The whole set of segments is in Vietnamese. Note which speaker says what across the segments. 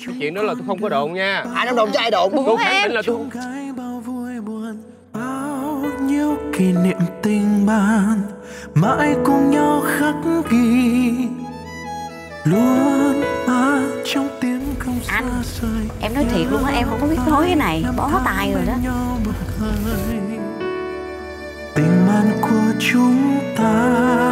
Speaker 1: Chuyện đó là tôi không có đồn nha.
Speaker 2: Ai nói đồn cho ai đồn?
Speaker 1: Tôi khẳng định là tôi không.
Speaker 3: Bao nhiêu kỷ niệm tình bạn mãi cùng nhau khắc ghi, luôn mang trong tiếng không xa rời.
Speaker 4: Em nói thiệt luôn á, em không có biết nói cái này, bó tay rồi đó.
Speaker 3: Tình bạn của chúng ta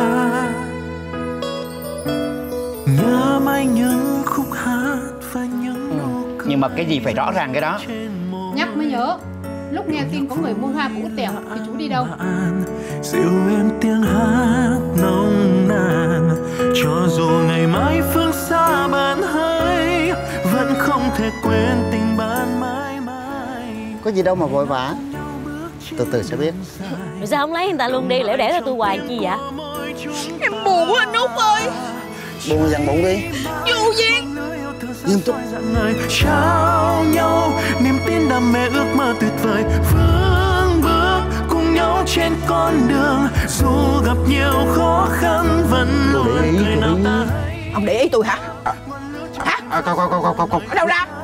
Speaker 3: nhớ mãi những khúc hát và những nụ cười.
Speaker 5: Nhưng mà cái gì phải rõ ràng cái đó.
Speaker 6: Nhắc mới nhớ, lúc nghe tin có người mua hoa của Út Tèo thì chú đi đâu?
Speaker 3: Dịu êm tiếng hát nồng nàn, cho dù ngày mai phương xa bạn hay, vẫn không thể quên tình bạn mãi mãi.
Speaker 2: Có gì đâu mà vội vã, từ từ sẽ biết.
Speaker 4: Rồi sao không lấy người ta luôn đi, lẻo đẻo cho tôi hoài chi vậy?
Speaker 6: Em buồn quá anh Út ơi.
Speaker 2: Buồn dằn bụng đi.
Speaker 6: Vô duyên.
Speaker 3: Nghiêm túc trao nhau niềm tin đam mê ước mơ tuyệt vời, vững bước cùng nhau trên con đường, dù gặp nhiều khó khăn vẫn luôn người nào ta.
Speaker 6: Ông để ý tôi hả? Hả?
Speaker 2: Không.
Speaker 6: Ở đâu ra?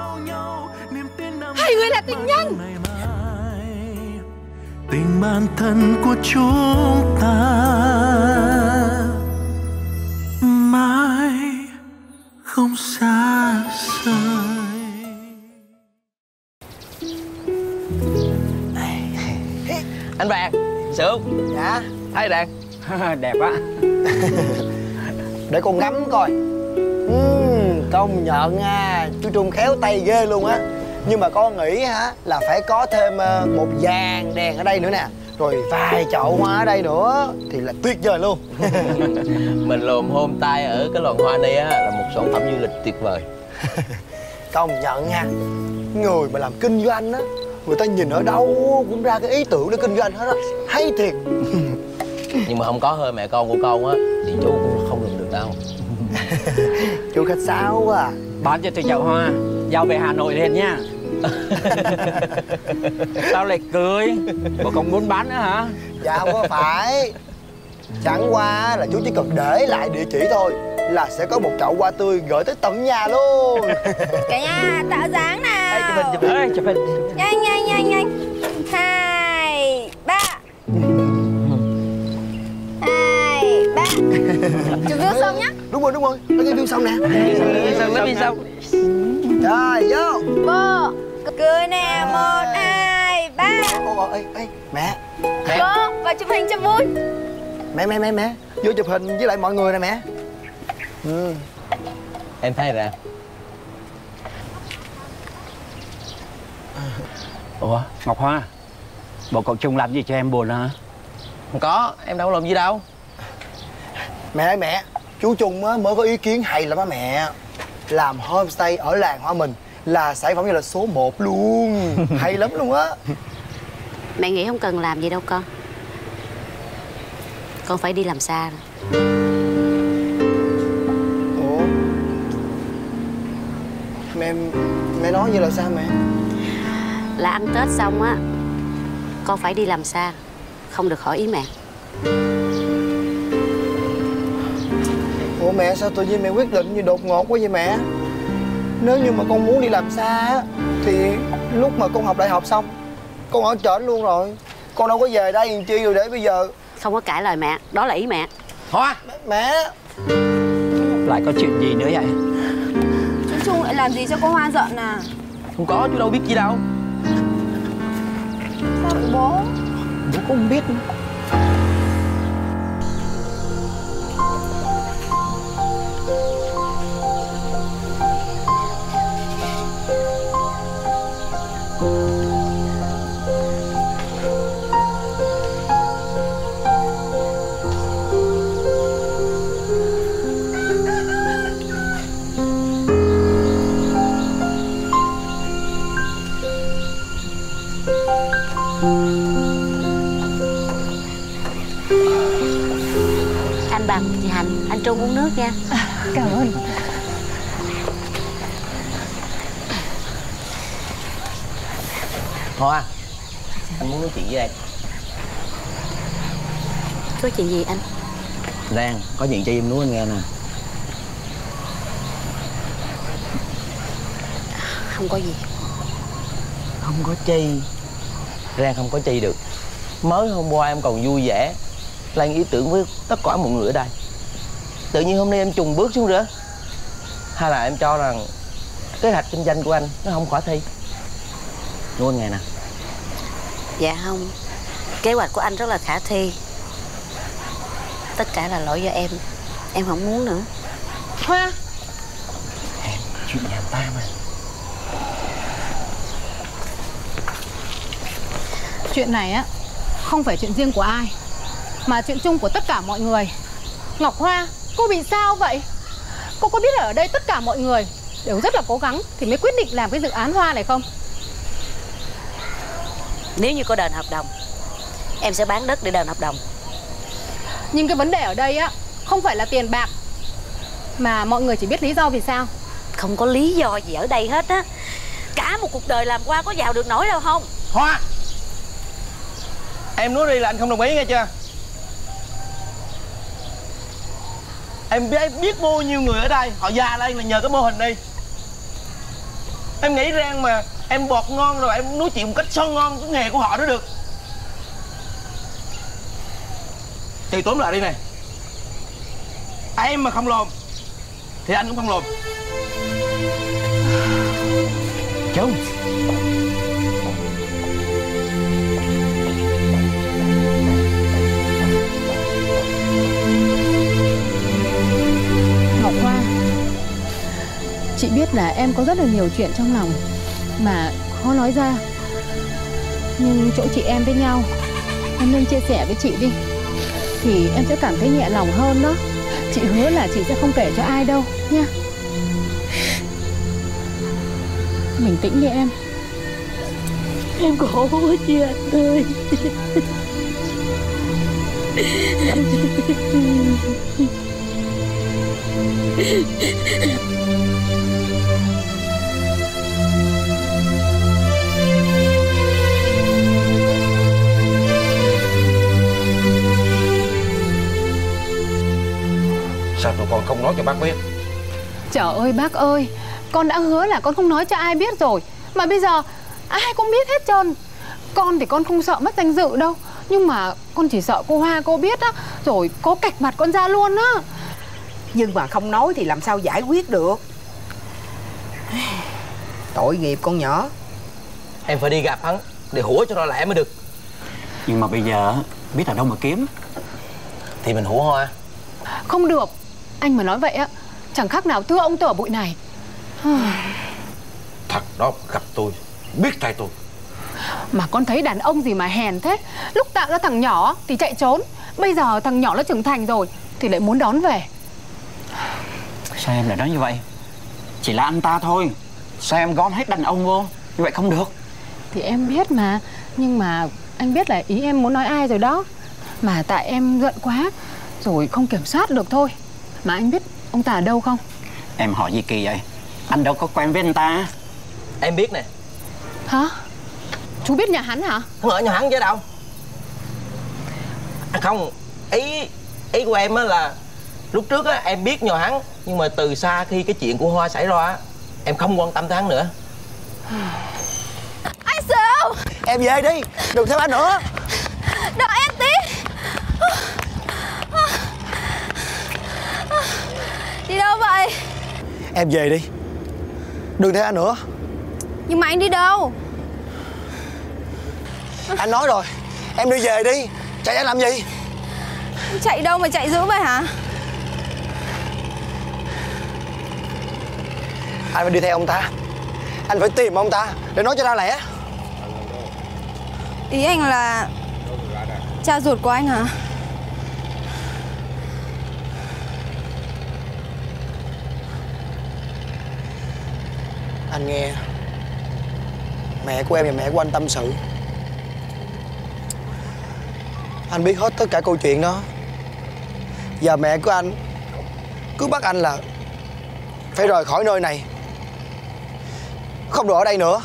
Speaker 6: Hai người là tình nhân.
Speaker 3: Tình bạn thân của chúng ta mãi không xa rời.
Speaker 1: Anh Vàng, Sướng.
Speaker 2: Dạ.
Speaker 1: Thấy Đàn.
Speaker 5: Đẹp á.
Speaker 2: Để con ngắm coi. Công nhận nha, chú Trung khéo tay ghê luôn á. Nhưng mà con nghĩ hả là phải có thêm một dàn đèn ở đây nữa nè, rồi vài chậu hoa ở đây nữa thì là tuyệt vời luôn.
Speaker 1: Mình lùm hôm tay ở cái lòn hoa này á là một sản phẩm du lịch tuyệt vời.
Speaker 2: Công nhận nha, người mà làm kinh doanh á, người ta nhìn ở đâu cũng ra cái ý tưởng để kinh doanh hết á, hay thiệt.
Speaker 1: Nhưng mà không có hơi mẹ con của con á thì chú cũng không được đâu.
Speaker 2: Chú khách sáo quá à.
Speaker 5: Bán cho tôi chậu hoa, giao về Hà Nội liền nha. Sao lại cười? Bộ còn muốn bán nữa hả?
Speaker 2: Dạ không có phải. Chẳng qua là chú chỉ cần để lại địa chỉ thôi là sẽ có một chậu hoa tươi gửi tới tận nhà luôn.
Speaker 7: Cả nhà tạo dáng nào.
Speaker 5: Chụp hình.
Speaker 7: Nhanh. 2, 3. 2, 3. Chụp view xong nhá.
Speaker 2: Đúng rồi, nó cái view xong nè.
Speaker 5: View xong.
Speaker 2: Rồi, vô.
Speaker 7: Vô. Cười nè, 1, 2, 3.
Speaker 2: Ê, mẹ.
Speaker 7: Vô, và chụp hình cho vui.
Speaker 2: Mẹ. Vô chụp hình với lại mọi người nè mẹ.
Speaker 1: Em thấy ra.
Speaker 5: Ủa, Ngọc Hoa, bộ cậu Trung làm gì cho em buồn hả?
Speaker 1: Không có, em đâu có làm gì đâu.
Speaker 2: Mẹ ơi mẹ, chú Trung á mới có ý kiến hay lắm á mẹ. Làm homestay ở làng hoa mình là sản phẩm như là số 1 luôn. Hay lắm luôn á.
Speaker 4: Mẹ nghĩ không cần làm gì đâu con. Con phải đi làm xa rồi.
Speaker 2: Ủa? Mẹ nói như là sao mẹ?
Speaker 4: Là ăn Tết xong á, con phải đi làm xa, không được hỏi ý mẹ.
Speaker 2: Ủa mẹ, sao tự nhiên mẹ quyết định như đột ngột quá vậy mẹ? Nếu như mà con muốn đi làm xa á thì lúc mà con học đại học xong con ở trển luôn rồi. Con đâu có về đây làm chi rồi để bây giờ.
Speaker 4: Không có cãi lời mẹ, đó là ý mẹ.
Speaker 5: Hoa,
Speaker 2: Mẹ.
Speaker 5: lại có chuyện gì nữa vậy?
Speaker 7: Chú Trung lại làm gì cho cô Hoa giận à?
Speaker 1: Không có, chú đâu biết gì đâu.
Speaker 7: Sao vậy bố?
Speaker 2: Bố cũng không biết.
Speaker 4: Anh Bằng, chị Hạnh, anh Trung uống nước nha.
Speaker 7: Cảm ơn.
Speaker 1: Hoa, anh muốn nói chuyện với em.
Speaker 4: Có chuyện gì anh?
Speaker 1: Lan, có chuyện cho em nói anh nghe nè.
Speaker 4: Không có gì.
Speaker 1: Không có chi. Rang không có chi được. Mới hôm qua em còn vui vẻ lan ý tưởng với tất cả mọi người ở đây. Tự nhiên hôm nay em trùng bước xuống nữa. Hay là em cho rằng kế hoạch kinh doanh của anh nó không khả thi? Nuôi ngày nè.
Speaker 4: Dạ không. Kế hoạch của anh rất là khả thi. Tất cả là lỗi do em. Em không muốn nữa.
Speaker 6: Hoa.
Speaker 1: Em, chuyện nhà ta mà.
Speaker 6: Chuyện này á không phải chuyện riêng của ai, mà chuyện chung của tất cả mọi người. Ngọc Hoa, cô bị sao vậy? Cô có biết là ở đây tất cả mọi người đều rất là cố gắng thì mới quyết định làm cái dự án hoa này không?
Speaker 4: Nếu như có đền hợp đồng, em sẽ bán đất để đền hợp đồng.
Speaker 6: Nhưng cái vấn đề ở đây á không phải là tiền bạc, mà mọi người chỉ biết lý do vì sao.
Speaker 4: Không có lý do gì ở đây hết á. Cả một cuộc đời làm qua có giàu được nổi đâu không?
Speaker 1: Hoa, em nói đi là anh không đồng ý nghe chưa? Em biết bao nhiêu người ở đây họ già đây là nhờ cái mô hình đi. Em nghĩ rang mà em bọt ngon rồi em nói chuyện một cách son ngon cái nghề của họ đó được. Thì tóm lại đi này, em mà không làm thì anh cũng không làm. Chú
Speaker 6: Ngọc Hoa, chị biết là em có rất là nhiều chuyện trong lòng mà khó nói ra. Nhưng chỗ chị em với nhau, em nên chia sẻ với chị đi, thì em sẽ cảm thấy nhẹ lòng hơn đó. Chị hứa là chị sẽ không kể cho ai đâu nha. Bình tĩnh đi em.
Speaker 4: Em khổ quá chị anh ơi.
Speaker 8: Sao tụi con không nói cho bác biết?
Speaker 6: Trời ơi bác ơi, con đã hứa là con không nói cho ai biết rồi. Mà bây giờ ai cũng biết hết trơn. Con thì con không sợ mất danh dự đâu, nhưng mà con chỉ sợ cô Hoa cô biết á, rồi có cạch mặt con ra luôn á.
Speaker 9: Nhưng mà không nói thì làm sao giải quyết được. Tội nghiệp con nhỏ.
Speaker 1: em phải đi gặp hắn để hủa cho nó lẹ mới được.
Speaker 5: Nhưng mà bây giờ biết ở đâu mà kiếm.
Speaker 1: Thì mình hủa Hoa.
Speaker 6: Không được, anh mà nói vậy á chẳng khác nào thưa ông tở bụi này.
Speaker 8: Thật đó, gặp tôi biết tay tôi.
Speaker 6: Mà con thấy đàn ông gì mà hèn thế. Lúc tạo ra thằng nhỏ thì chạy trốn, bây giờ thằng nhỏ nó trưởng thành rồi thì lại muốn đón về.
Speaker 5: Sao em lại nói như vậy? Chỉ là anh ta thôi. Sao em gom hết đàn ông vô? Như vậy không được.
Speaker 6: Thì em biết mà, nhưng mà anh biết là ý em muốn nói ai rồi đó. Mà tại em giận quá rồi không kiểm soát được thôi. Mà anh biết ông ta ở đâu không?
Speaker 5: Em hỏi gì kỳ vậy? Anh đâu có quen với anh ta.
Speaker 1: Em biết nè.
Speaker 6: Hả? Chú biết nhà hắn hả?
Speaker 1: Không ở nhà hắn chứ đâu. Không, ý của em á là lúc trước á em biết nhà hắn, nhưng mà từ xa khi cái chuyện của Hoa xảy ra á em không quan tâm tới hắn nữa.
Speaker 7: Anh Sửu,
Speaker 2: Em về đi, đừng theo anh nữa.
Speaker 7: đợi em tí. Đi đâu vậy?
Speaker 2: Em về đi, đừng theo anh nữa.
Speaker 7: Nhưng mà anh đi đâu?
Speaker 2: Anh nói rồi, em đi về đi. Chạy ra làm gì?
Speaker 7: Chạy đâu mà chạy dữ vậy hả?
Speaker 2: Anh phải đi theo ông ta. Anh phải tìm ông ta để nói cho ra lẽ.
Speaker 7: Ý anh là cha ruột của anh hả?
Speaker 2: Anh nghe mẹ của em và mẹ của anh tâm sự. Anh biết hết tất cả câu chuyện đó. Và mẹ của anh cứ bắt anh là phải rời khỏi nơi này, không được ở đây nữa.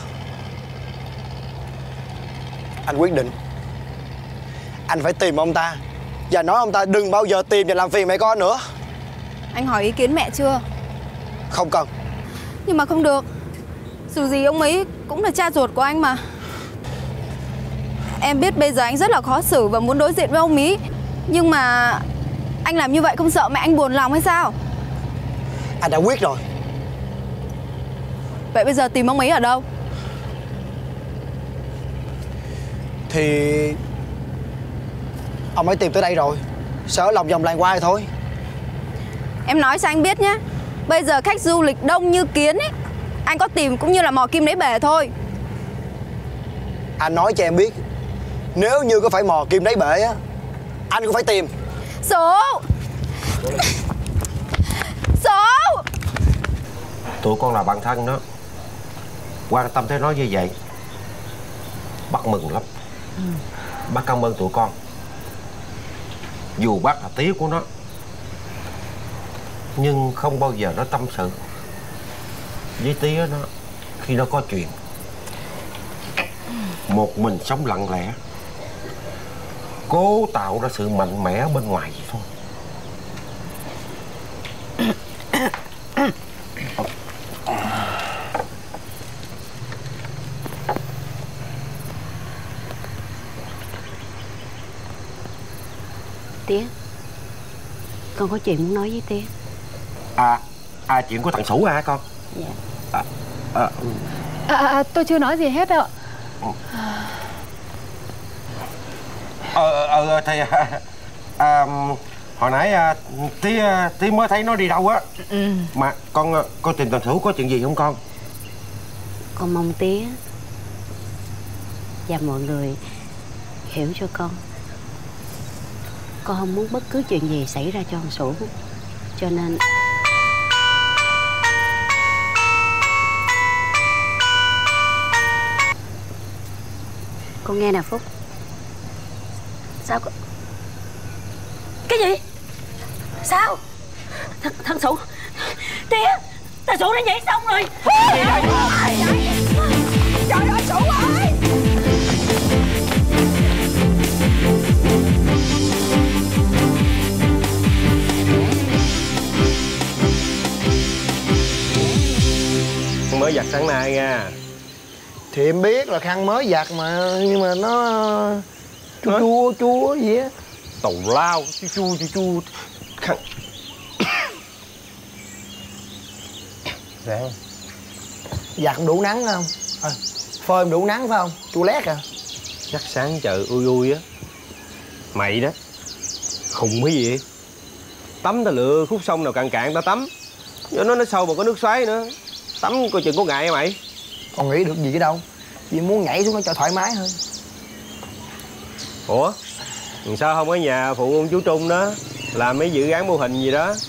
Speaker 2: Anh quyết định anh phải tìm ông ta và nói ông ta đừng bao giờ tìm và làm phiền mẹ con nữa.
Speaker 7: Anh hỏi ý kiến mẹ chưa?
Speaker 2: Không cần.
Speaker 7: Nhưng mà không được. Dù gì ông ấy cũng là cha ruột của anh mà. Em biết bây giờ anh rất là khó xử và muốn đối diện với ông ấy, nhưng mà anh làm như vậy không sợ mẹ anh buồn lòng hay sao?
Speaker 2: Anh đã quyết rồi.
Speaker 7: Vậy bây giờ tìm ông ấy ở đâu?
Speaker 2: Thì ông ấy tìm tới đây rồi, sợ lòng vòng làng qua thôi.
Speaker 7: Em nói cho anh biết nhé, bây giờ khách du lịch đông như kiến ấy, anh có tìm cũng như là mò kim đáy bể thôi.
Speaker 2: Anh nói cho em biết, nếu như có phải mò kim đáy bể á, anh cũng phải tìm.
Speaker 7: Số
Speaker 8: Tụi con là bạn thân đó, quan tâm tới nó như vậy bác mừng lắm. Bác cảm ơn tụi con. Dù bác là tía của nó, nhưng không bao giờ nó tâm sự với tía nó khi nó có chuyện. Một mình sống lặng lẽ, cố tạo ra sự mạnh mẽ bên ngoài vậy thôi.
Speaker 4: Tía, con có chuyện muốn nói với tía.
Speaker 8: Chuyện của thằng Sủ hả con?
Speaker 6: Dạ. Tôi chưa nói gì hết đâu ạ.
Speaker 8: Thầy hồi nãy tí mới thấy nó đi đâu á. Mà con tìm thằng Sủ có chuyện gì không con?
Speaker 4: Con mong tía và mọi người hiểu cho con. Con không muốn bất cứ chuyện gì xảy ra cho thằng Sủ, cho nên con nghe nè Phúc. Sao con... Cái gì? Sao? Thằng Sủ... Tía, thằng Sủ nó nhảy xong rồi. Trời ơi, Sủ ơi!
Speaker 10: Mới giặt sáng nay nha.
Speaker 2: Thì em biết là khăn mới giặt mà, nhưng mà nó chua gì á.
Speaker 10: Tàu lao chua khăn.
Speaker 2: Dạ. Giặt đủ nắng không? Phơi đủ nắng phải không? Chua lét à.
Speaker 10: Chắc sáng trời ui á. Mày đó khùng cái gì? Tắm ta lựa khúc sông nào cạn ta tắm, cho nó sâu mà có nước xoáy nữa. Tắm coi chừng có ngại hả mày?
Speaker 2: Con nghĩ được gì cái đâu, chỉ muốn nhảy xuống nó cho thoải mái thôi.
Speaker 10: Ủa sao không ở nhà phụ ông chú Trung đó làm mấy dự án mô hình gì đó?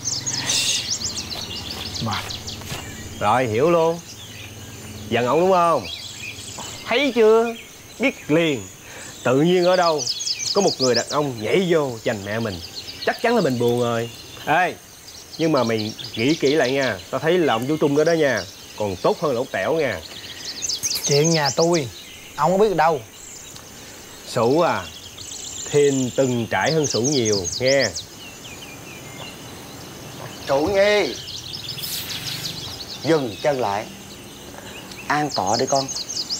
Speaker 2: Mệt
Speaker 10: rồi, hiểu luôn. Giận ổng đúng không? Thấy chưa, biết liền. Tự nhiên ở đâu có một người đàn ông nhảy vô giành mẹ mình, chắc chắn là mình buồn rồi. Ê, nhưng mà mày nghĩ kỹ lại nha, tao thấy là ông chú Trung đó đó nha, còn tốt hơn là ông Tẻo nha.
Speaker 2: Chuyện nhà tôi ông không biết đâu.
Speaker 10: Sủ à, Thiên từng trải hơn Sủ nhiều nghe.
Speaker 1: Trụ Nhi, dừng chân lại, an tọa đi con.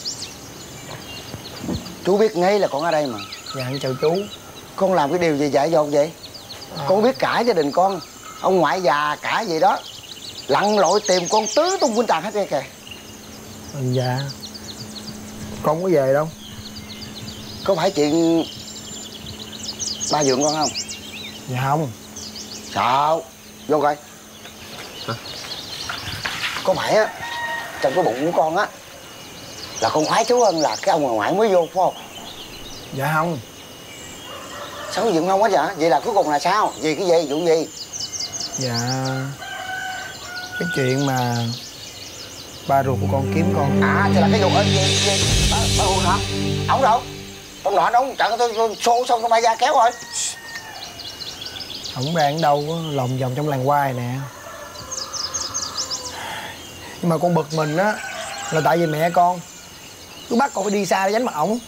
Speaker 1: Chú biết ngay là con ở đây mà.
Speaker 2: Dạ anh chào chú.
Speaker 1: Con làm cái điều gì dại dột vậy? Con biết cả gia đình con, ông ngoại già cả gì đó, lặn lội tìm con tứ tung quanh tràn hết đây kìa.
Speaker 2: Dạ con có về đâu.
Speaker 1: Có phải chuyện ba dượng con không?
Speaker 2: Dạ không.
Speaker 1: Sao? Vô coi.
Speaker 10: Hả?
Speaker 1: Có phải á, trong cái bụng của con á là con khoái chú hơn là cái ông ngoại mới vô phải không?
Speaker 2: Dạ không.
Speaker 1: Sao cái dượng không hết vậy? Vậy là cuối cùng là sao? Vì cái gì? Vụ gì?
Speaker 2: Dạ cái chuyện mà ba ruột của con kiếm con.
Speaker 1: À thì là cái vụ gì? Ba ruột hả? Ổng đâu? Con nọ đâu? Trận tôi xô xong con bay ra kéo rồi.
Speaker 2: Ổng đang ở đâu lòng vòng trong làng quai nè. Nhưng mà con bực mình á là tại vì mẹ con cứ bắt con phải đi xa để tránh mặt ổng.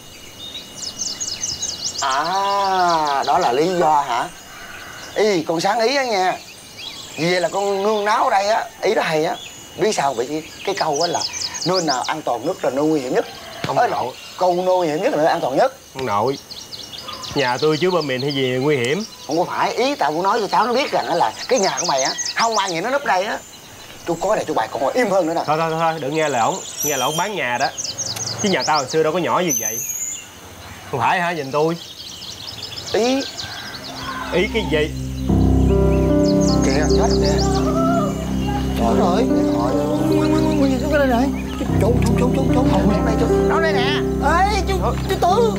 Speaker 1: À, đó là lý do hả? Ý, con sáng ý á nha. Vì vậy là con nương náo ở đây á, ý đó hay á. Biết sao vậy? Cái câu á là
Speaker 2: Nơi nào an toàn nhất là nơi nguy hiểm nhất.
Speaker 10: Ông
Speaker 2: Ê,
Speaker 10: nội.
Speaker 2: câu nơi nguy hiểm nhất là nơi an toàn nhất.
Speaker 10: Ông nội, nhà tôi chứa bom mìn hay gì nguy hiểm?
Speaker 2: Không có phải, ý tao muốn nói cho cháu nó biết rằng là cái nhà của mày á không ai nghĩ nó núp đây á. Tôi có đây cho bài còn ngồi im hơn nữa nè.
Speaker 10: Thôi đừng nghe lời ổng. Nghe lời ổng bán nhà đó. Chứ nhà tao hồi xưa đâu có nhỏ như vậy. Không phải hả, nhìn tôi?
Speaker 2: Ý
Speaker 10: cái gì?
Speaker 2: Kìa, chết rồi kìa. Trời ơi, cái gì xuống cái đây này? Trốn không đến đây trốn. Nó đây nè. Ê, chú Tư.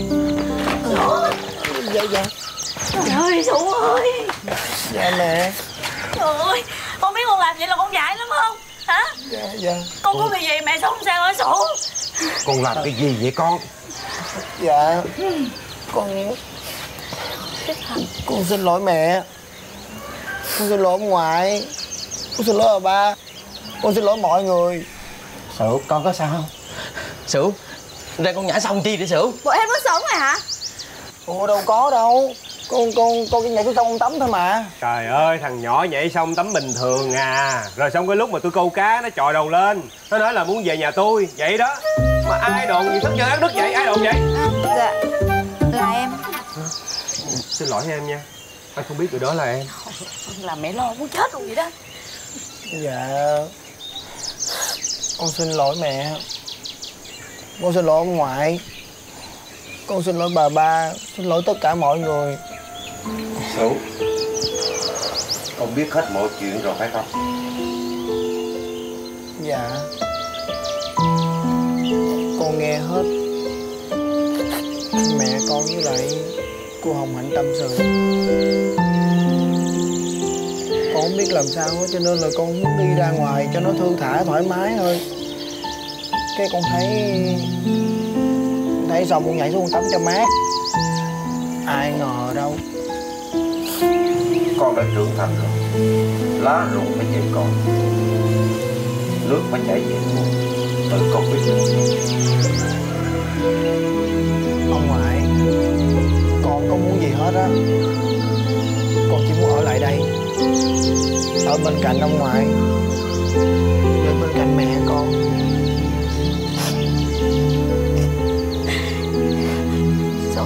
Speaker 2: Dạ.
Speaker 4: Trời ơi, Sủ ơi.
Speaker 2: Dạ mẹ.
Speaker 4: Trời ơi, con biết con làm vậy là con dại lắm không? Hả?
Speaker 2: Dạ.
Speaker 4: Con có việc gì mẹ sống sao hả Sủ?
Speaker 8: Con làm cái gì vậy con?
Speaker 2: Dạ. Con xin lỗi mẹ. Con xin lỗi ông ngoại. Con xin lỗi bà ba. Con xin lỗi mọi người.
Speaker 1: Sửu, con có sao không? Sửu, ra con nhảy xong chi để Sửu?
Speaker 7: Bộ em muốn sống rồi hả?
Speaker 2: Ủa đâu có đâu. Con cái nhảy xuống sông con tắm thôi mà.
Speaker 10: Trời ơi, thằng nhỏ nhảy xong tắm bình thường à. Rồi xong cái lúc mà tôi câu cá nó chọi đầu lên. Nó nói là muốn về nhà tôi, vậy đó. Mà ai đồn gì thức giờ ăn đứt vậy, ai đồn vậy?
Speaker 7: Dạ, là em.
Speaker 10: Xin lỗi em nha. Anh không biết tụi đó là em.
Speaker 4: Là mẹ lo muốn chết luôn vậy đó.
Speaker 2: Dạ. Con xin lỗi mẹ. Con xin lỗi ông ngoại. Con xin lỗi bà ba. Xin lỗi tất cả mọi người.
Speaker 8: Sửu, con biết hết mọi chuyện rồi phải không?
Speaker 2: Dạ. Con nghe hết. Mẹ con với lại cô Hồng Hạnh tâm sự. Con không biết làm sao hết, cho nên là con muốn đi ra ngoài cho nó thư thả thoải mái thôi. Cái con thấy xong con nhảy xuống tắm cho mát. Ai ngờ đâu.
Speaker 8: Con đã trưởng thành rồi. Lá rụng phải về con. Nước phải chảy về con. Tự con biết được.
Speaker 2: Ông ngoại, con không muốn gì hết á. Con chỉ muốn ở lại đây, ở bên cạnh ông ngoại, ở bên cạnh mẹ con.
Speaker 4: Xong.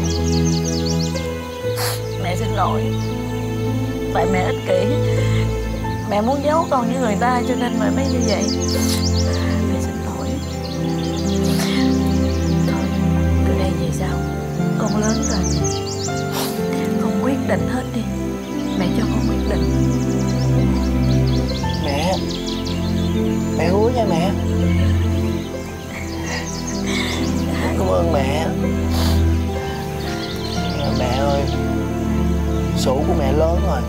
Speaker 4: Mẹ xin lỗi. Tại mẹ ích kỷ. Mẹ muốn giấu con với người ta cho nên mẹ mới như vậy. Mẹ xin lỗi. Thôi, từ đây về sau con lớn rồi. Con quyết định hết đi. Mẹ cho con quyết định.
Speaker 2: Mẹ hứa nha mẹ. Cảm ơn mẹ. Mẹ ơi, Sủ của mẹ lớn rồi.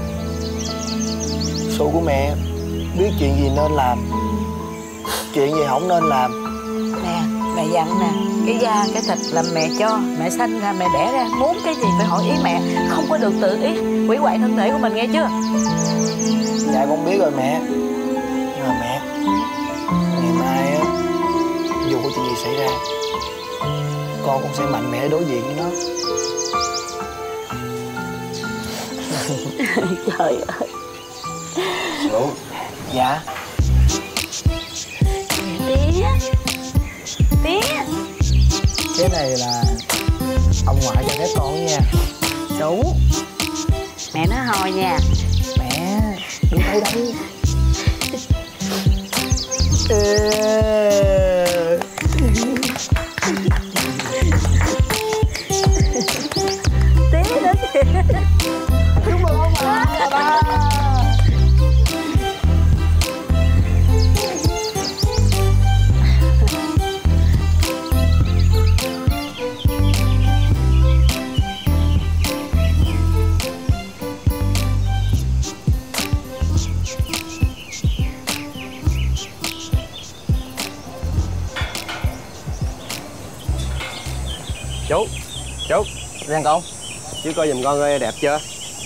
Speaker 2: Sủ của mẹ biết chuyện gì nên làm, chuyện gì không nên làm.
Speaker 4: Nè, mẹ dặn nè, cái da cái thịt là mẹ cho, mẹ sanh ra, mẹ đẻ ra, muốn cái gì phải hỏi ý mẹ, không có được tự ý hủy hoại thân thể của mình, nghe chưa?
Speaker 2: Dạ con biết rồi mẹ. Nhưng mà mẹ, ngày mai á, dù có chuyện gì xảy ra, con cũng sẽ mạnh mẽ đối diện với nó.
Speaker 4: Trời ơi.
Speaker 8: Sửu.
Speaker 2: Dạ.
Speaker 4: Tía.
Speaker 2: Cái này là ông ngoại cho phép con nha.
Speaker 4: Sủ. Mẹ nói hồi nha.
Speaker 2: Mẹ, đừng tay đâu.
Speaker 4: Tía đó kìa.
Speaker 2: Chúc mừng ông bà ba.
Speaker 10: Chú
Speaker 1: Rang con.
Speaker 10: chú coi giùm con ơi, đẹp chưa?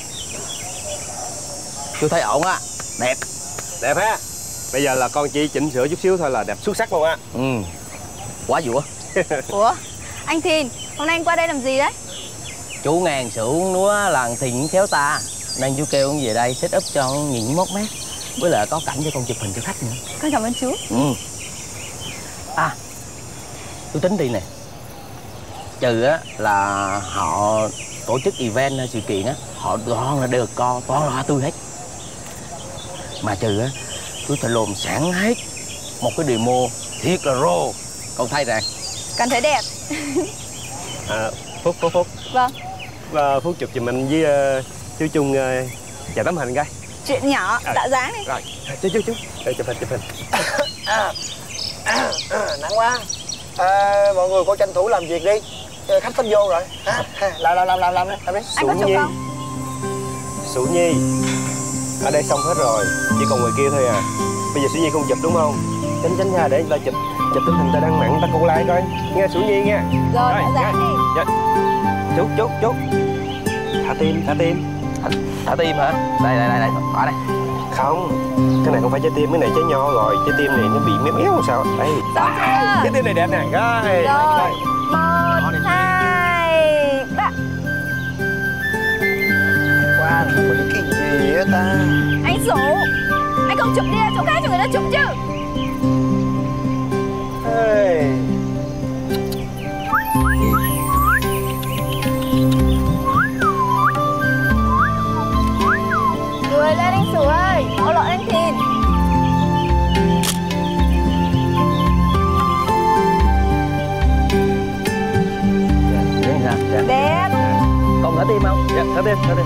Speaker 1: Chú thấy ổn á. Đẹp.
Speaker 10: Đẹp ha. Bây giờ là con chỉ chỉnh sửa chút xíu thôi là đẹp xuất sắc luôn á.
Speaker 1: Quá dữ á.
Speaker 7: Ủa, anh Thìn, hôm nay anh qua đây làm gì đấy?
Speaker 1: Chú ngàn xưởng núa làng Thìn khéo ta, nên chú kêu con về đây set up cho nhìn mốt mát, với lại có cảnh cho con chụp hình cho khách nữa.
Speaker 7: Con cảm ơn chú.
Speaker 1: À, tôi tính đi nè. Trừ á là họ tổ chức event hay sự kiện á, họ toàn là đều co, toàn là hoa tươi hết. Mà Trừ á, tôi phải lồn sẵn hết một cái demo thiệt là rô. Cậu thấy rằng
Speaker 7: Cần thấy đẹp.
Speaker 10: Phúc.
Speaker 7: Vâng.
Speaker 10: Và Phúc chụp giùm anh với chú Trung vài tấm hình coi.
Speaker 7: Chuyện nhỏ, tạo dáng đi.
Speaker 10: Rồi, chú. Đây, chụp hình.
Speaker 2: Nặng quá. Mọi người cô tranh thủ làm việc đi. Khách sắp vô rồi. Làm đi.
Speaker 7: Anh có chụp không?
Speaker 10: Sủ Nhi, ở đây xong hết rồi, chỉ còn người kia thôi à. Bây giờ Sủ Nhi không chụp đúng không? Tránh ra để người ta chụp tấm hình ta đang mặn, ta cô lại coi. Nghe Sủ Nhi nha.
Speaker 7: Rồi, tạo dáng đi.
Speaker 10: Dạ. Chút. Thả tim.
Speaker 1: thả tim hả? Đây, bỏ đây.
Speaker 10: Không, cái này không phải trái tim, cái này trái nho rồi. Trái tim này nó bị méo sao? Đây. Trái tim này đẹp nè. Rồi.
Speaker 7: 1, 2, 3.
Speaker 2: Qua quỷ cái gì á ta?
Speaker 7: Anh Sủ, anh không chụp đi ra chỗ khác cho người ta chụp chứ.
Speaker 10: Hey.
Speaker 7: Cười lên anh Sủ ơi, có lỗi anh Thìn. Đẹp.
Speaker 1: Còn thả tim không?
Speaker 10: Dạ, thả tim.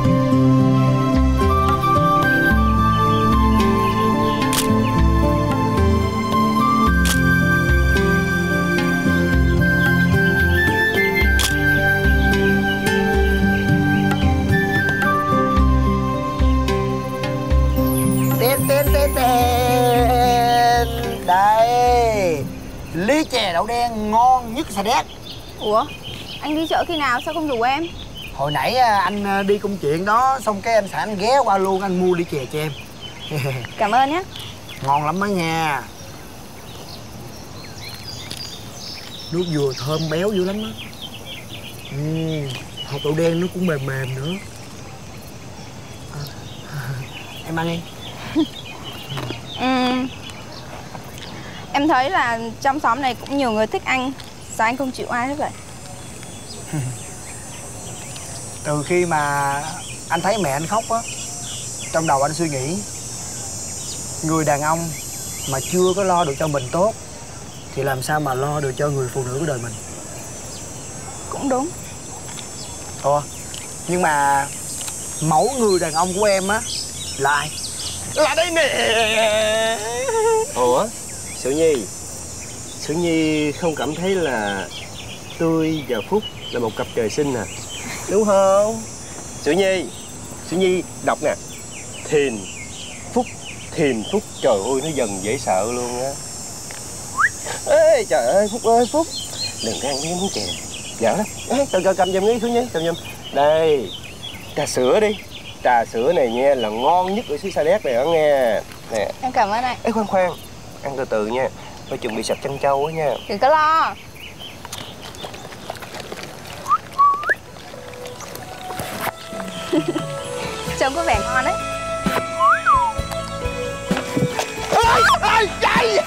Speaker 2: Tên. Đây, ly chè đậu đen ngon nhất Sa Đéc.
Speaker 7: Ủa, anh đi chợ khi nào sao không rủ em?
Speaker 2: Hồi nãy anh đi công chuyện đó, xong cái anh Sản ghé qua luôn, anh mua ly chè cho em.
Speaker 7: Cảm ơn nhé.
Speaker 2: Ngon lắm đó nha. Nước dừa thơm béo dữ lắm á. Hột đậu đen nó cũng mềm nữa. Em ăn đi.
Speaker 7: Em thấy là trong xóm này cũng nhiều người thích anh. Sao anh không chịu ai hết vậy?
Speaker 2: Từ khi mà anh thấy mẹ anh khóc á, trong đầu anh suy nghĩ, người đàn ông mà chưa có lo được cho mình tốt thì làm sao mà lo được cho người phụ nữ của đời mình.
Speaker 7: Cũng đúng.
Speaker 2: Nhưng mà mẫu người đàn ông của em á là ai? Là đây nè.
Speaker 10: Ủa, Sủ Nhi không cảm thấy là tôi và Phúc là một cặp trời sinh à? Đúng không? Sủ Nhi đọc nè. Thìn Phúc, trời ơi nó dần dễ sợ luôn á. Ê trời ơi Phúc ơi Phúc, đừng có ăn miếng chè dở lắm. Cầm giùm đi Sủ Nhi, cầm giùm. Đây, trà sữa đi. Trà sữa này nha là ngon nhất ở xứ Sa Đéc này đó nghe. Nè.
Speaker 7: Em cảm ơn anh.
Speaker 10: Ê khoan, ăn từ từ nha. Phải chuẩn bị sạch chân trâu á nha.
Speaker 7: Đừng có lo. Trông có vẻ ngon đấy.
Speaker 2: Chạy.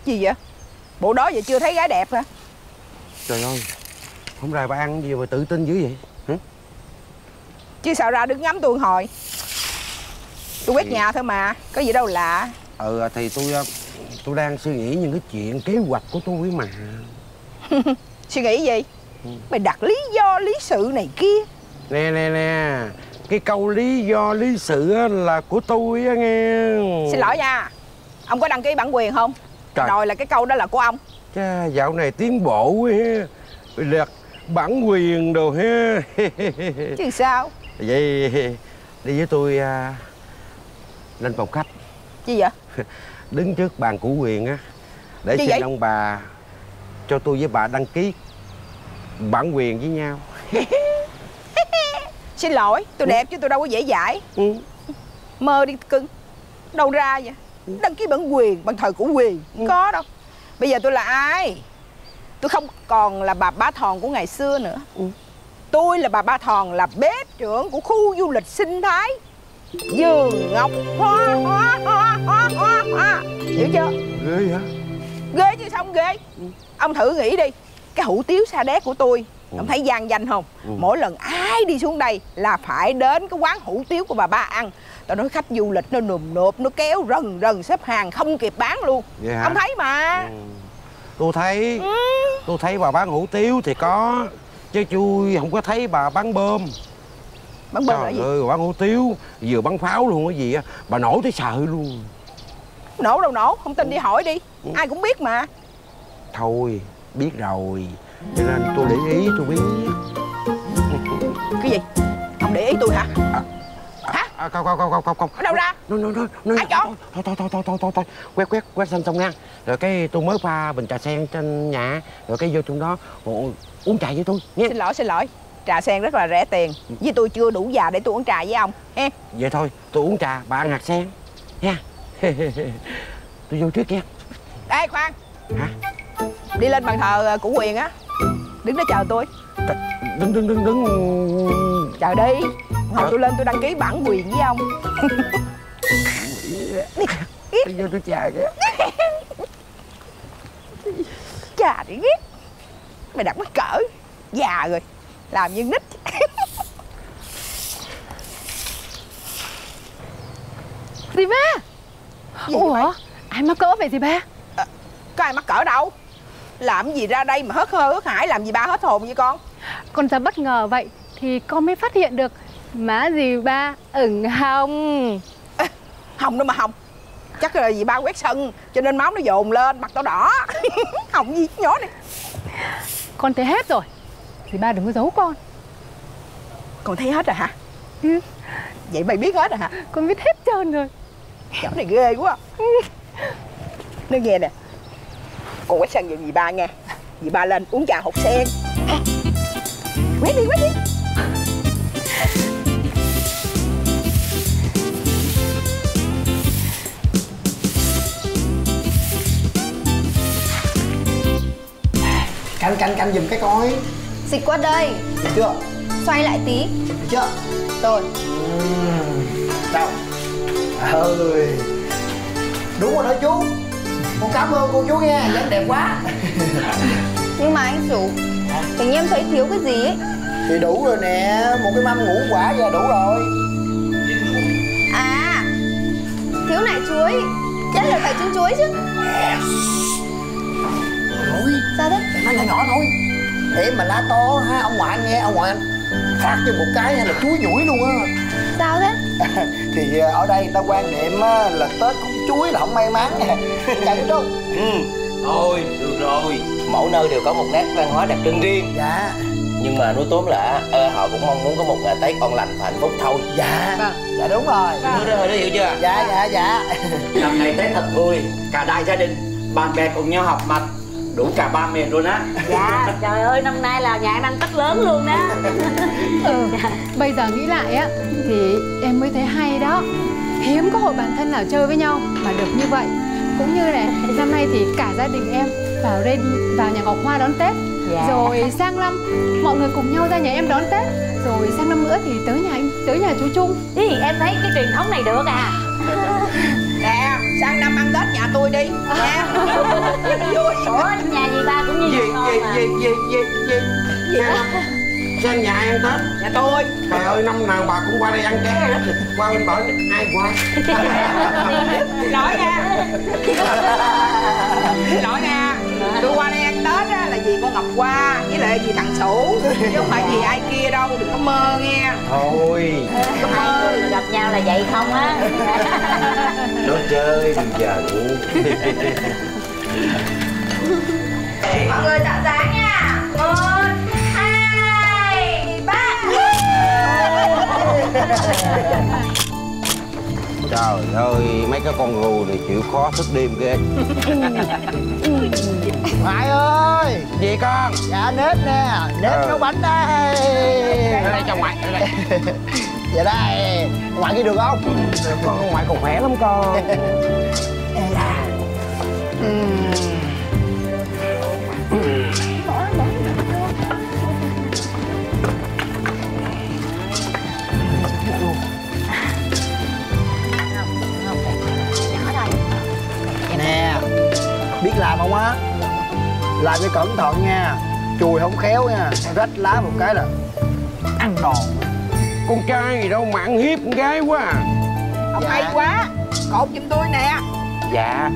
Speaker 9: Gì vậy? Bộ đó vậy chưa thấy gái đẹp hả?
Speaker 8: Trời ơi, hôm nay bà ăn gì mà tự tin dữ vậy hả?
Speaker 9: Chứ sao ra đứng ngắm tôi hồi. Tôi quét nhà thôi mà, có gì đâu lạ.
Speaker 8: Thì tôi đang suy nghĩ những cái chuyện kế hoạch của tôi mà.
Speaker 9: Suy nghĩ gì? Mày đặt lý do lý sự này kia.
Speaker 8: Nè, cái câu lý do lý sự á là của tôi á nghe.
Speaker 9: Xin lỗi nha, ông có đăng ký bản quyền không?
Speaker 8: Trời.
Speaker 9: Rồi là cái câu đó là của ông.
Speaker 8: Chà, dạo này tiến bộ quá ha. Đặt bản quyền đồ ha.
Speaker 9: Chứ sao?
Speaker 8: Vậy đi với tôi lên phòng khách.
Speaker 9: Gì vậy?
Speaker 8: Đứng trước bàn chủ quyền á, để xin ông bà cho tôi với bà đăng ký bản quyền với nhau.
Speaker 9: Xin lỗi, tôi đẹp chứ tôi đâu có dễ dãi. Mơ đi cưng. Đâu ra vậy? Đăng ký bản quyền, bằng thời của quyền. Có đâu. Bây giờ tôi là ai? Tôi không còn là bà Ba Thòn của ngày xưa nữa. Tôi là bà Ba Thòn, là bếp trưởng của khu du lịch sinh thái Vườn Ngọc Hoa. Hiểu chưa?
Speaker 8: Ghê hả?
Speaker 9: Ghê chứ sao không ghê. Ông thử nghĩ đi, cái hủ tiếu Sa Đéc của tôi, ông thấy gian danh không? Mỗi lần ai đi xuống đây là phải đến cái quán hủ tiếu của bà Ba ăn. Tao nói khách du lịch nó nùm nộp, nó kéo rần xếp hàng không kịp bán luôn. Ông thấy mà.
Speaker 8: Tôi thấy bà bán hủ tiếu thì có, chứ tôi không có thấy bà bán bơm.
Speaker 9: Bán bơm là gì?
Speaker 8: Bà bán hủ tiếu vừa bắn pháo luôn cái gì á, bà nổ tới sợ luôn.
Speaker 9: Nổ đâu nổ, không tin đi hỏi đi. Ai cũng biết mà.
Speaker 8: Thôi biết rồi, cho nên tôi để ý, tôi biết.
Speaker 9: Cái gì? Ông để ý tôi hả? Hả?
Speaker 8: Không.
Speaker 9: Ở đâu ra? Ai chọn?
Speaker 8: Thôi. Quét xong nha. Rồi cái tôi mới pha bình trà sen trên nhà, rồi cái vô trong đó uống trà với tôi nhé.
Speaker 9: Xin lỗi. Trà sen rất là rẻ tiền. Với tôi chưa đủ già để tôi uống trà với ông ha.
Speaker 8: Vậy thôi, tôi uống trà, bà ăn hạt sen nha. Tôi vô trước nha.
Speaker 9: Ê khoan.
Speaker 8: Hả?
Speaker 9: Đi lên bàn thờ của quyền á, đứng đó chờ tôi.
Speaker 8: Đứng.
Speaker 9: Chờ đi. Hồi tôi lên tôi đăng ký bản quyền với ông.
Speaker 8: Tôi vô tôi chờ kìa.
Speaker 9: Chà đi ghét. Mày đặt mắc cỡ. Già rồi, làm như nít.
Speaker 6: Dì ba. Ủa, ai mắc cỡ vậy dì ba?
Speaker 9: Có ai mắc cỡ đâu. Làm gì ra đây mà hớt hơ hớt hải, làm gì ba hết hồn vậy con?
Speaker 6: Con ra bất ngờ vậy thì con mới phát hiện được má dì ba ửng hồng.
Speaker 9: Hồng đâu mà hồng. Chắc là dì ba quét sân cho nên máu nó dồn lên, mặt tao đỏ. Hồng gì nhỏ này.
Speaker 6: Con thấy hết rồi, dì ba đừng có giấu con.
Speaker 9: Con thấy hết rồi hả? Vậy mày biết hết rồi hả?
Speaker 6: Con biết hết trơn rồi.
Speaker 9: Cháu này ghê quá. Nói nghe nè, con quét sân giùm dì ba nghe. Dì ba lên uống trà hột sen. Quét đi.
Speaker 2: Canh giùm cái coi.
Speaker 7: Dịch qua đây.
Speaker 2: Được chưa?
Speaker 7: Xoay lại tí.
Speaker 2: Được chưa?
Speaker 7: Rồi.
Speaker 2: Đâu? Ơi. Đúng rồi đó chú. Con cảm ơn cô chú nha, dáng đẹp quá.
Speaker 7: Nhưng mà anh chủ, hình như em thấy thiếu cái gì ấy.
Speaker 2: Thì đủ rồi nè, một cái mâm ngũ quả giờ đủ rồi.
Speaker 7: À, thiếu nải chuối. Chắc là phải trứng chuối chứ.
Speaker 2: Thôi.
Speaker 7: Sao thế?
Speaker 2: Nói nhỏ thôi. Để mà lá to ha, ông ngoại anh nghe, ông ngoại anh phát cho một cái là chuối nhủi luôn á.
Speaker 7: Sao thế?
Speaker 2: Thì ở đây ta quan niệm là Tết không chuối là không may mắn nè. Chào chú.
Speaker 1: Thôi được rồi, mỗi nơi đều có một nét văn hóa đặc trưng riêng.
Speaker 2: Dạ.
Speaker 1: Nhưng mà nói tóm lại họ cũng mong muốn có một ngày Tết an lành và hạnh phúc thôi.
Speaker 2: Dạ. Dạ đúng rồi.
Speaker 1: Nói đó hiểu chưa?
Speaker 2: Dạ.
Speaker 5: Năm nay Tết thật vui, cả đại gia đình, bạn bè cùng nhau họp mặt, đủ cả ba miền luôn á.
Speaker 4: Dạ, trời ơi, năm nay là nhà em ăn Tết lớn luôn đó.
Speaker 6: Bây giờ nghĩ lại á thì em mới thấy hay đó. Hiếm có hội bạn thân nào chơi với nhau mà được như vậy. Cũng như này, năm nay thì cả gia đình em vào nhà Ngọc Hoa đón Tết. Rồi sang năm mọi người cùng nhau ra nhà em đón Tết. Rồi sang năm nữa thì tới nhà chú Trung.
Speaker 4: Em thấy cái truyền thống này được à.
Speaker 9: Nè, sang năm ăn Tết nhà tôi đi nha. Vui.
Speaker 4: Ủa nhà dì ba cũng như
Speaker 8: Gì sang nhà ăn Tết?
Speaker 9: Nhà tôi.
Speaker 8: Trời ơi, năm nào bà cũng qua đây ăn ké hết. Qua bên bển ai qua?
Speaker 9: Lỗi nha. Lỗi nha. Tôi qua đây ăn Tết á là vì con Ngọc Hoa với lại vì thằng Sủ, chứ không phải vì ai kia đâu, đừng có mơ nghe.
Speaker 8: Thôi
Speaker 4: hai người gặp nhau là vậy không á.
Speaker 8: nói chơi đừng giận.
Speaker 7: Mọi người tạo dáng nha. 1, 2, 3.
Speaker 8: Trời ơi, mấy cái con rùa này chịu khó thức đêm ghê.
Speaker 2: Ngoại ơi.
Speaker 8: Gì con?
Speaker 2: Dạ nết nè, nết nấu bánh đây.
Speaker 8: Ở đây cho ngoại, ở đây.
Speaker 2: Dạ đây, ngoại kia được không?
Speaker 8: Con ngoại còn khỏe lắm con.
Speaker 2: Nè, biết làm không á? Làm cho cẩn thận nha, chùi không khéo nha, rách lá một cái là ăn đòn.
Speaker 8: Con trai gì đâu mà ăn hiếp con gái quá à.
Speaker 9: Ông hay quá, cột giùm tôi nè.
Speaker 8: Dạ.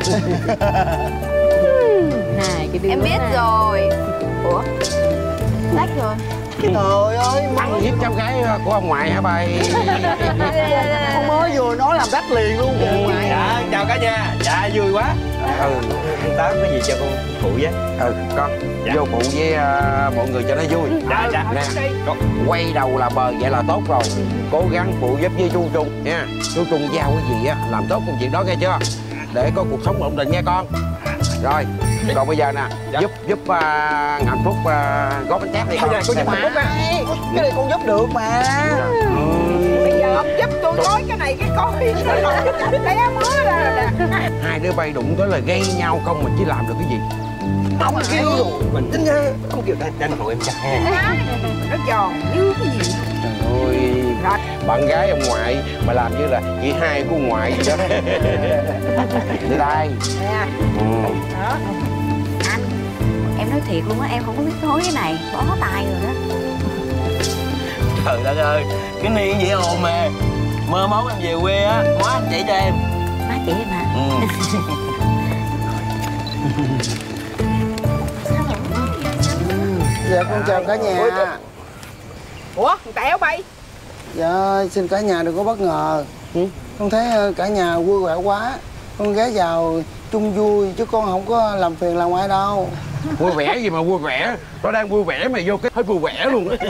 Speaker 7: Em biết rồi. Ủa? Lách rồi.
Speaker 2: Trời ơi,
Speaker 8: Ăn hiếp cháu gái của ông ngoại hả bay?
Speaker 2: con mới vừa nói làm rách liền luôn kìa ngoại.
Speaker 10: Dạ, chào cả nhà. Dạ, vui quá.
Speaker 8: Ừ.
Speaker 10: Tám có gì cho con phụ với?
Speaker 8: Con vô phụ với mọi người cho nó vui.
Speaker 10: Dạ, dạ.
Speaker 8: Nè, quay đầu là bờ vậy là tốt rồi. Cố gắng phụ giúp với chú Trung nha. Chú Trung giao cái gì á làm tốt công việc đó nghe chưa? Để có cuộc sống ổn định nha con. Rồi, còn bây giờ nè, giúp Hạnh Phúc gói bánh tét đi con.
Speaker 2: Có giúp Hạnh Phúc á. Cái này con giúp được mà.
Speaker 9: Bây giờ ông giúp tôi nói cái này cái coi. Té mứa ra nè.
Speaker 8: Hai đứa bay đụng tới là gây nhau không mà chỉ làm được cái gì?
Speaker 2: Ông kêu rồi.
Speaker 10: Mình tính không kêu tranh thủ em chặt ha.
Speaker 9: Nó giòn như cái gì.
Speaker 8: Trời ơi, bạn gái ông ngoại mà làm như là chị hai của ông ngoại vậy đó. Đi đây.
Speaker 9: Nè. Đó.
Speaker 4: Anh, em nói thiệt luôn á, em không có biết phối cái này, bó tay rồi đó.
Speaker 1: Trời đất ơi, cái niên vậy ồn mà. Mơ mốt em về quê á, má anh chỉ cho em.
Speaker 4: Má chỉ em hả?
Speaker 2: Dạ con chào cả nhà.
Speaker 9: Ủa, thằng Tẻo bay.
Speaker 2: Dạ xin cả nhà đừng có bất ngờ. Con thấy cả nhà vui vẻ quá. Con ghé vào chung vui chứ con không có làm phiền làm ai đâu.
Speaker 8: Vui vẻ gì mà vui vẻ? Nó đang vui vẻ mà vô cái hết vui vẻ luôn á.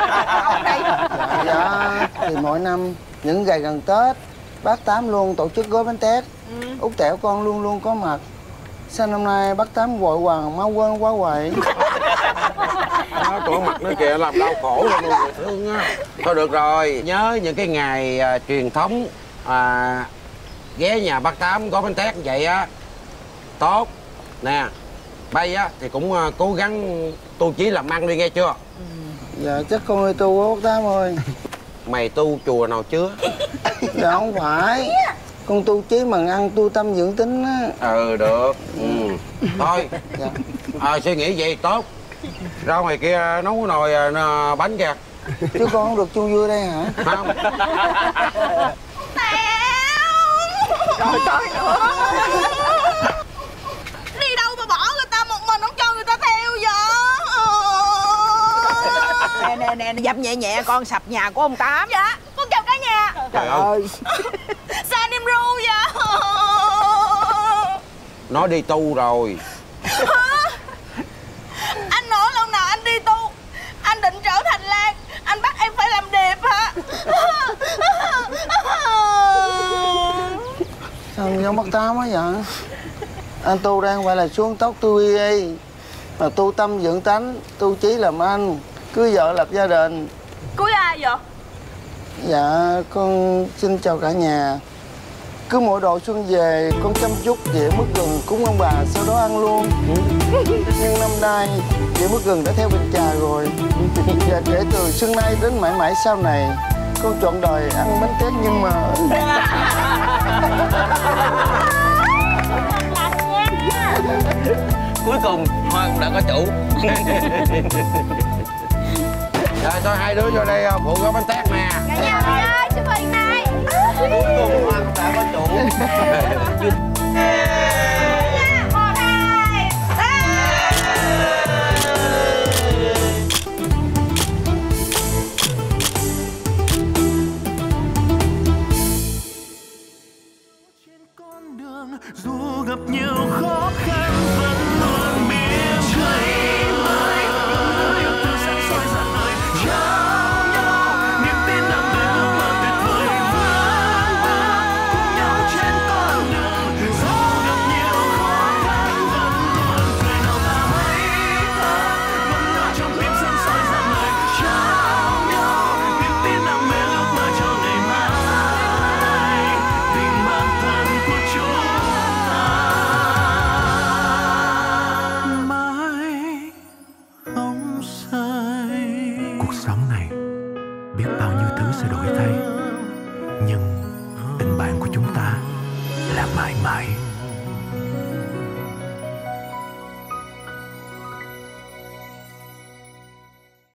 Speaker 2: Dạ thì mỗi năm những ngày gần Tết bác Tám luôn tổ chức gói bánh tét. Út Tẻo con luôn luôn có mặt. Sao năm nay bác Tám vội vàng mau quên quá vậy?
Speaker 8: Nó có mặt nó kìa làm đau khổ luôn người thương á. Thôi được rồi, nhớ những cái ngày truyền thống ghé nhà bác Tám gói bánh tét vậy á tốt nè. Bay á thì cũng cố gắng tu chí làm ăn đi nghe chưa?
Speaker 2: Dạ chắc con ơi tu quá bác Tám ơi.
Speaker 8: Mày tu chùa nào chưa?
Speaker 2: Dạ không phải. Con tu chí bằng ăn tu tâm dưỡng tính á.
Speaker 8: Ừ được. Thôi suy nghĩ vậy tốt. Ra ngoài kia nấu nồi bánh kìa.
Speaker 2: Chứ con không được chung vui đây hả?
Speaker 8: Không.
Speaker 9: Rồi tới nữa.
Speaker 7: Đi đâu mà bỏ người ta một mình, không cho người ta theo vậy?
Speaker 9: Nè, dập nhẹ nhẹ con sập nhà của ông Tám.
Speaker 7: Dạ, con chào cả nhà.
Speaker 8: Trời ơi.
Speaker 7: Sao anh em ru vậy?
Speaker 8: Nó đi tu rồi.
Speaker 7: Hả? Anh nói lần nào anh đi tu, anh định trở thành Lan, anh bắt em phải làm đẹp hả?
Speaker 2: Sao giống bác Tám quá vậy? Anh tu đang phải là xuống tóc tu y, mà tu tâm dưỡng tánh, tu chí làm anh, cưới vợ lập gia đình.
Speaker 7: Cưới ai vậy?
Speaker 2: Dạ con xin chào cả nhà. Cứ mỗi độ xuân về con chăm chút dĩa mứt gừng cúng ông bà, sau đó ăn luôn. Nhưng năm nay dĩa mứt gừng đã theo bình trà rồi. Và kể từ xuân nay đến mãi mãi sau này, con chọn đời ăn bánh tét nhưng mà
Speaker 1: Cuối cùng Hoa cũng đã có chủ.
Speaker 8: Rồi thôi hai đứa vô đây phụ gói bánh tét nè.
Speaker 7: Cả nhà mình ơi, chụp hình này.
Speaker 1: Cuối cùng Hoa cũng đã có chủ.
Speaker 7: Một, hai, ba.
Speaker 3: Dù gặp nhiều khó khăn vẫn luôn miền trời mãi người yêu thương sáng soi rạng ngời trao nhau niềm tin đam mê ước mơ tuyệt vời vươn bước cùng nhau trên con đường dù gặp nhiều khó khăn vẫn luôn cười nào ta mấy thơ vẫn luôn trong tim sáng soi rạng ngời trao nhau niềm tin đam mê ước mơ cho ngày mai vì bản thân của chúng cuộc sống này biết bao nhiêu thứ sẽ đổi thay, nhưng tình bạn của chúng ta là mãi mãi.